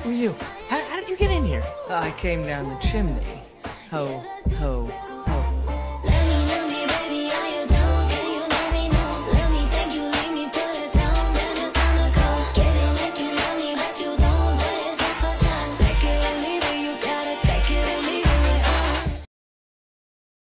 Who are you? How did you get in here? I came down the chimney. Ho, ho,